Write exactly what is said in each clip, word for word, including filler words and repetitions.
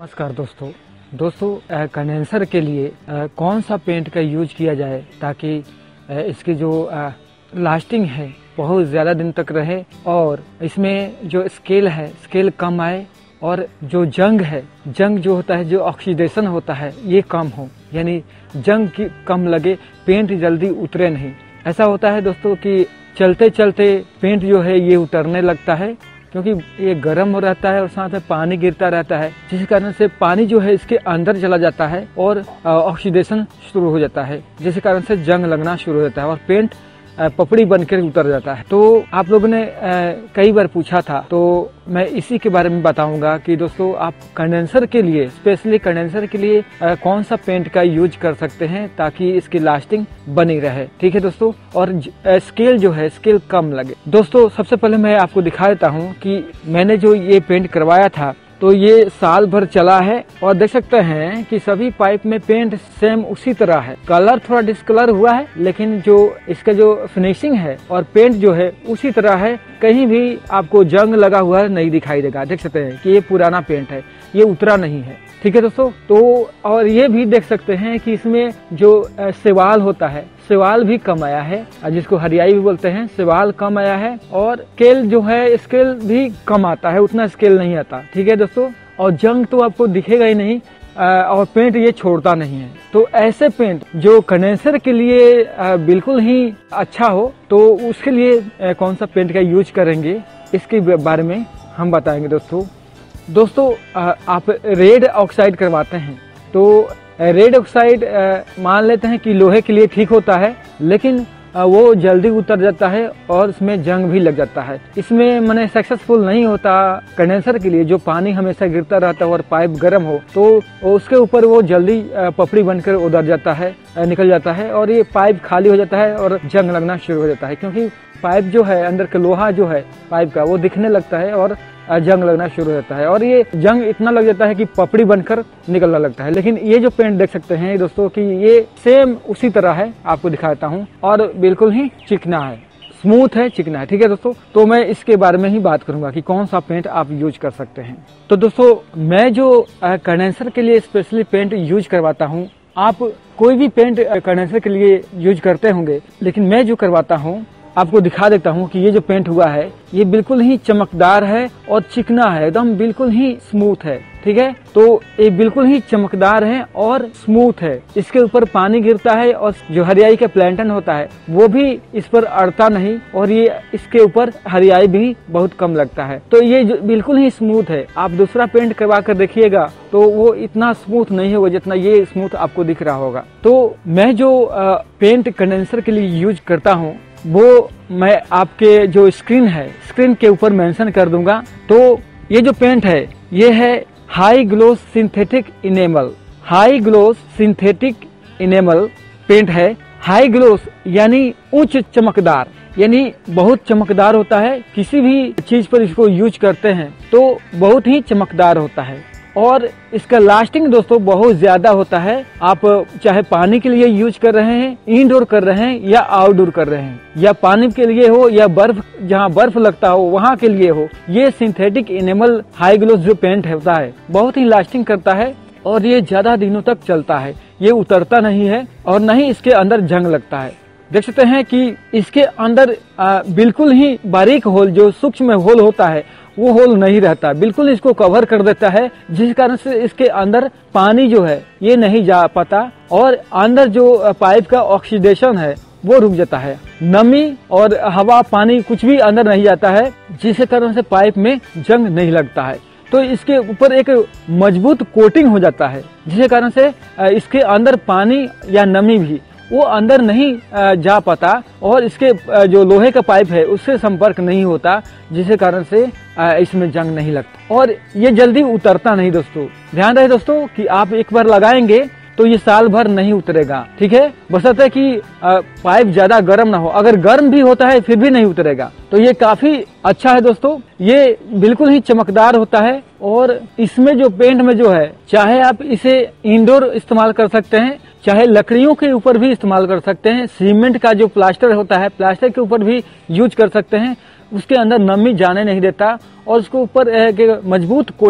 नमस्कार दोस्तों दोस्तों कंडेंसर के लिए आ, कौन सा पेंट का यूज किया जाए ताकि आ, इसकी जो आ, लास्टिंग है बहुत ज़्यादा दिन तक रहे और इसमें जो स्केल है स्केल कम आए और जो जंग है जंग जो होता है जो ऑक्सीडेशन होता है ये कम हो, यानी जंग की कम लगे, पेंट जल्दी उतरे नहीं। ऐसा होता है दोस्तों कि चलते चलते पेंट जो है ये उतरने लगता है क्योंकि ये गर्म हो रहता है और साथ में पानी गिरता रहता है, जिस कारण से पानी जो है इसके अंदर चला जाता है और ऑक्सीडेशन शुरू हो जाता है, जिस कारण से जंग लगना शुरू हो जाता है और पेंट पपड़ी बनकर उतर जाता है। तो आप लोगों ने कई बार पूछा था, तो मैं इसी के बारे में बताऊंगा कि दोस्तों आप कंडेंसर के लिए, स्पेशली कंडेंसर के लिए कौन सा पेंट का यूज कर सकते हैं ताकि इसकी लास्टिंग बनी रहे। ठीक है दोस्तों, और स्केल जो है स्केल कम लगे। दोस्तों सबसे पहले मैं आपको दिखा देता हूँ कि मैंने जो ये पेंट करवाया था तो ये साल भर चला है और देख सकते हैं कि सभी पाइप में पेंट सेम उसी तरह है। कलर थोड़ा डिस्कलर हुआ है लेकिन जो इसका जो फिनिशिंग है और पेंट जो है उसी तरह है, कहीं भी आपको जंग लगा हुआ नहीं दिखाई देगा। देख सकते हैं कि ये पुराना पेंट है, ये उतरा नहीं है। ठीक है दोस्तों, तो और ये भी देख सकते हैं कि इसमें जो सेवाल होता है सेवाल भी कम आया है, जिसको हरियाई भी बोलते हैं, सेवाल कम आया है और स्केल जो है स्केल भी कम आता है, उतना स्केल नहीं आता। ठीक है दोस्तों, और जंग तो आपको दिखेगा ही नहीं और पेंट ये छोड़ता नहीं है। तो ऐसे पेंट जो कंडेंसर के लिए बिल्कुल ही अच्छा हो तो उसके लिए कौन सा पेंट का यूज करेंगे इसके बारे में हम बताएंगे। दोस्तों दोस्तों आप रेड ऑक्साइड करवाते हैं तो रेड ऑक्साइड मान लेते हैं कि लोहे के लिए ठीक होता है, लेकिन वो जल्दी उतर जाता है और इसमें जंग भी लग जाता है। इसमें मैंने सक्सेसफुल नहीं होता कंडेंसर के लिए। जो पानी हमेशा गिरता रहता है और पाइप गर्म हो तो उसके ऊपर वो जल्दी पपड़ी बनकर उतर जाता है, निकल जाता है और ये पाइप खाली हो जाता है और जंग लगना शुरू हो जाता है, क्योंकि पाइप जो है अंदर का लोहा जो है पाइप का वो दिखने लगता है और जंग लगना शुरू हो जाता है और ये जंग इतना लग जाता है कि पपड़ी बनकर निकलने लगता है। लेकिन ये जो पेंट देख सकते हैं दोस्तों कि ये सेम उसी तरह है, आपको दिखाता हूँ, और बिल्कुल ही चिकना है, स्मूथ है, चिकना है। ठीक है दोस्तों, तो मैं इसके बारे में ही बात करूंगा कि कौन सा पेंट आप यूज कर सकते हैं। तो दोस्तों मैं जो कंडेंसर के लिए स्पेशली पेंट यूज करवाता हूँ, आप कोई भी पेंट कंडेंसर के लिए यूज करते होंगे, लेकिन मैं जो करवाता हूँ आपको दिखा देता हूँ कि ये जो पेंट हुआ है ये बिल्कुल ही चमकदार है और चिकना है, एकदम बिल्कुल ही स्मूथ है। ठीक है, तो ये बिल्कुल ही चमकदार है और स्मूथ है। इसके ऊपर पानी गिरता है और जो हरियाई का प्लैंटन होता है वो भी इस पर अड़ता नहीं और ये इसके ऊपर हरियाई भी बहुत कम लगता है। तो ये जो बिल्कुल ही स्मूथ है। आप दूसरा पेंट करवा कर देखिएगा तो वो इतना स्मूथ नहीं होगा जितना ये स्मूथ आपको दिख रहा होगा। तो मैं जो पेंट कंडेंसर के लिए यूज करता हूँ वो मैं आपके जो स्क्रीन है स्क्रीन के ऊपर मेंशन कर दूंगा। तो ये जो पेंट है ये है high gloss synthetic enamel. High gloss synthetic enamel paint है। हाई ग्लोस यानी उच्च चमकदार, यानी बहुत चमकदार होता है। किसी भी चीज पर इसको यूज करते हैं तो बहुत ही चमकदार होता है और इसका लास्टिंग दोस्तों बहुत ज्यादा होता है। आप चाहे पानी के लिए यूज कर रहे हैं, इंडोर कर रहे हैं या आउटडोर कर रहे हैं, या पानी के लिए हो या बर्फ जहां बर्फ लगता हो वहां के लिए हो, ये सिंथेटिक इनेमल हाई ग्लोस जो पेंट होता है बहुत ही लास्टिंग करता है और ये ज्यादा दिनों तक चलता है। ये उतरता नहीं है और न ही इसके अंदर जंग लगता है। देख सकते हैं कि इसके अंदर आ, बिल्कुल ही बारीक होल, जो सूक्ष्म होल होता है वो होल नहीं रहता, बिल्कुल इसको कवर कर देता है, जिस कारण से इसके अंदर पानी जो है ये नहीं जा पाता और अंदर जो पाइप का ऑक्सीडेशन है वो रुक जाता है। नमी और हवा पानी कुछ भी अंदर नहीं जाता है, जिस कारण से पाइप में जंग नहीं लगता है। तो इसके ऊपर एक मजबूत कोटिंग हो जाता है, जिस कारण से इसके अंदर पानी या नमी भी वो अंदर नहीं जा पाता और इसके जो लोहे का पाइप है उससे संपर्क नहीं होता, जिसके कारण से इसमें जंग नहीं लगता और ये जल्दी उतरता नहीं। दोस्तों ध्यान रहे दोस्तों कि आप एक बार लगाएंगे तो ये साल भर नहीं उतरेगा। ठीक है, बशर्ते कि पाइप ज्यादा गर्म ना हो। अगर गर्म भी होता है फिर भी नहीं उतरेगा। तो ये काफी अच्छा है दोस्तों, ये बिल्कुल ही चमकदार होता है और इसमें जो पेंट में जो है, चाहे आप इसे इंडोर इस्तेमाल कर सकते हैं, चाहे लकड़ियों के ऊपर भी इस्तेमाल कर सकते हैं, सीमेंट का जो प्लास्टर होता है प्लास्टर के ऊपर भी यूज कर सकते हैं। उसके अंदर नमी जाने नहीं देता और उसके ऊपर मजबूत कोटिंग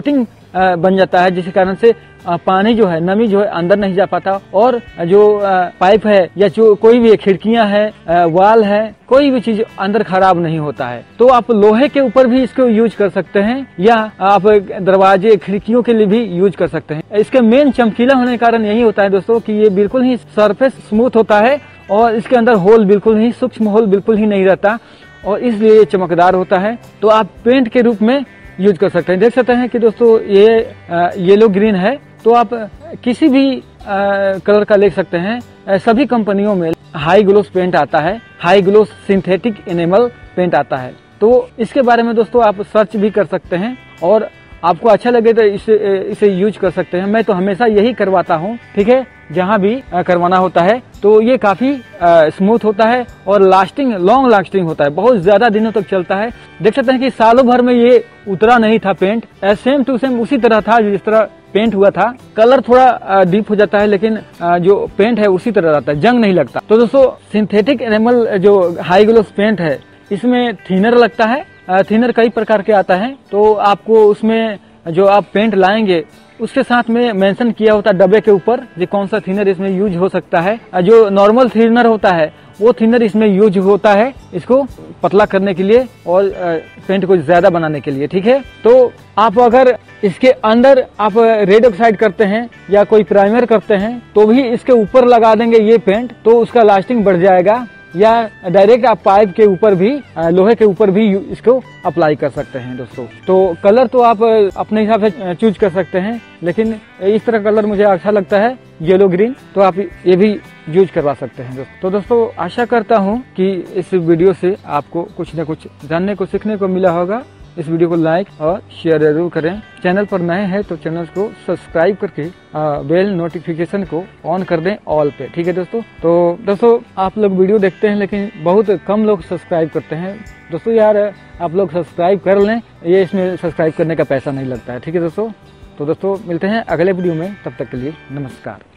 अ, बन जाता है, जिसके कारण से अ, पानी जो है, नमी जो है अंदर नहीं जा पाता और जो अ, पाइप है या जो कोई भी खिड़कियां है, अ, वाल है, कोई भी चीज अंदर खराब नहीं होता है। तो आप लोहे के ऊपर भी इसको यूज कर सकते हैं या आप दरवाजे खिड़कियों के लिए भी यूज कर सकते हैं। इसके मेन चमकीला होने का कारण यही होता है दोस्तों कि ये बिल्कुल ही सरफेस स्मूथ होता है और इसके अंदर होल बिल्कुल ही सूक्ष्म होल बिल्कुल ही नहीं रहता और इसलिए ये चमकदार होता है। तो आप पेंट के रूप में यूज कर सकते हैं। देख सकते हैं कि दोस्तों ये येलो ग्रीन है, तो आप किसी भी आ, कलर का ले सकते हैं। सभी कंपनियों में हाई ग्लोस पेंट आता है, high gloss synthetic enamel paint आता है। तो इसके बारे में दोस्तों आप सर्च भी कर सकते हैं और आपको अच्छा लगे तो इसे इसे यूज कर सकते हैं। मैं तो हमेशा यही करवाता हूँ, ठीक है, जहाँ भी करवाना होता है। तो ये काफी स्मूथ होता है और लास्टिंग, लॉन्ग लास्टिंग होता है, बहुत ज्यादा दिनों तक चलता है। देख सकते हैं कि सालों भर में ये उतरा नहीं था पेंट, सेम टू सेम उसी तरह था जिस तरह पेंट हुआ था। कलर थोड़ा डीप हो जाता है लेकिन जो पेंट है उसी तरह रहता है, जंग नहीं लगता। तो दोस्तों सिंथेटिक एनेमल जो हाई ग्लोस पेंट है, इसमें थिनर लगता है। थिनर कई प्रकार के आता है, तो आपको उसमें जो आप पेंट लाएंगे उसके साथ में मेंशन किया होता है डब्बे के ऊपर कि कौन सा थिनर इसमें यूज हो सकता है। जो नॉर्मल थिनर होता है वो थिनर इसमें यूज होता है इसको पतला करने के लिए और पेंट को ज्यादा बनाने के लिए, ठीक है। तो आप अगर इसके अंदर आप रेड ऑक्साइड करते हैं या कोई प्राइमर करते हैं तो भी इसके ऊपर लगा देंगे ये पेंट, तो उसका लास्टिंग बढ़ जाएगा। या डायरेक्ट आप पाइप के ऊपर भी, लोहे के ऊपर भी इसको अप्लाई कर सकते हैं दोस्तों। तो कलर तो आप अपने हिसाब से चूज कर सकते हैं, लेकिन इस तरह कलर मुझे अच्छा लगता है, येलो ग्रीन, तो आप ये भी यूज करवा सकते हैं दोस्तों। तो दोस्तों आशा करता हूँ कि इस वीडियो से आपको कुछ न कुछ जानने को, सीखने को मिला होगा। इस वीडियो को लाइक और शेयर जरूर करें। चैनल पर नए हैं तो चैनल को सब्सक्राइब करके बेल नोटिफिकेशन को ऑन कर दें ऑल पे, ठीक है दोस्तों। तो दोस्तों आप लोग वीडियो देखते हैं लेकिन बहुत कम लोग सब्सक्राइब करते हैं दोस्तों। यार आप लोग सब्सक्राइब कर लें, ये इसमें सब्सक्राइब करने का पैसा नहीं लगता है, ठीक है दोस्तों। तो दोस्तों मिलते हैं अगले वीडियो में, तब तक के लिए नमस्कार।